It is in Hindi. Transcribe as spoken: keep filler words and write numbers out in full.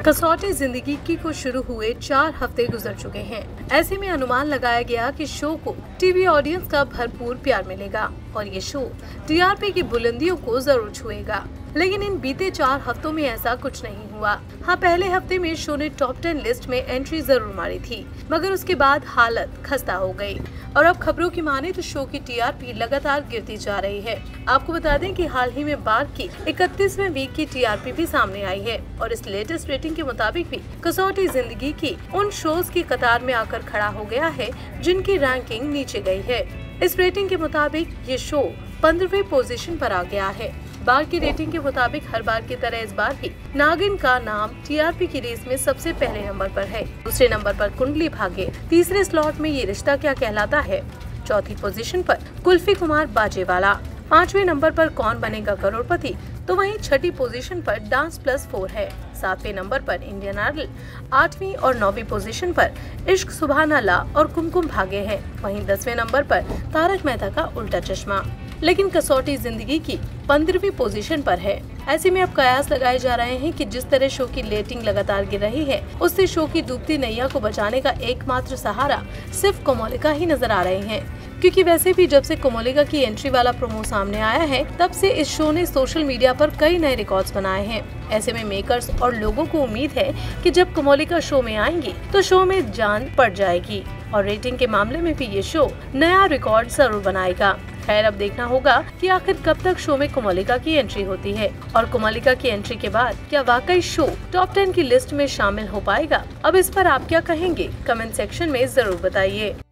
कसौटी जिंदगी की को शुरू हुए चार हफ्ते गुजर चुके हैं। ऐसे में अनुमान लगाया गया कि शो को टीवी ऑडियंस का भरपूर प्यार मिलेगा और ये शो टीआरपी की बुलंदियों को जरूर छुएगा। लेकिन इन बीते चार हफ्तों में ऐसा कुछ नहीं हुआ। हाँ, पहले हफ्ते में शो ने टॉप टेन लिस्ट में एंट्री जरूर मारी थी, मगर उसके बाद हालत खस्ता हो गई और अब खबरों की माने तो शो की टीआरपी लगातार गिरती जा रही है। आपको बता दें कि हाल ही में बार की इकतीसवें वीक की टीआरपी भी सामने आई है और इस लेटेस्ट रेटिंग के मुताबिक भी कसौटी जिंदगी की उन शोज की कतार में आकर खड़ा हो गया है जिनकी रैंकिंग नीचे गई है। इस रेटिंग के मुताबिक ये शो पंद्रहवीं पोजीशन पर आ गया है। बार की रेटिंग के मुताबिक हर बार की तरह इस बार भी नागिन का नाम टीआरपी की रेस में सबसे पहले नंबर पर है। दूसरे नंबर पर कुंडली भाग्य, तीसरे स्लॉट में ये रिश्ता क्या कहलाता है, चौथी पोजीशन पर कुल्फी कुमार बाजेवाला, पांचवें नंबर पर कौन बनेगा करोड़पति, तो वहीं छठी पोजीशन पर डांस प्लस फोर है। सातवें नंबर पर इंडियन आइडल, आठवीं और नौवीं पोजीशन पर इश्क सुभान अल्लाह और कुमकुम भाग्य है। वहीं दसवें नंबर पर तारक मेहता का उल्टा चश्मा। लेकिन कसौटी जिंदगी की पंद्रहवीं पोजीशन पर है। ऐसे में अब कयास लगाए जा रहे हैं कि जिस तरह शो की रेटिंग लगातार गिर रही है, उससे शो की डूबती नैया को बचाने का एकमात्र सहारा सिर्फ कोमोलिका ही नजर आ रहे हैं। क्योंकि वैसे भी जब से कोमोलिका की एंट्री वाला प्रोमो सामने आया है, तब से इस शो ने सोशल मीडिया पर कई नए रिकॉर्ड्स बनाए हैं। ऐसे में मेकर्स और लोगों को उम्मीद है कि जब कोमोलिका शो में आएंगी तो शो में जान पड़ जाएगी और रेटिंग के मामले में भी ये शो नया रिकॉर्ड जरूर बनाएगा। खैर, अब देखना होगा कि आखिर कब तक शो में कोमोलिका की एंट्री होती है और कोमोलिका की एंट्री के बाद क्या वाकई शो टॉप टेन की लिस्ट में शामिल हो पाएगा। अब इस पर आप क्या कहेंगे, कमेंट सेक्शन में जरूर बताइए।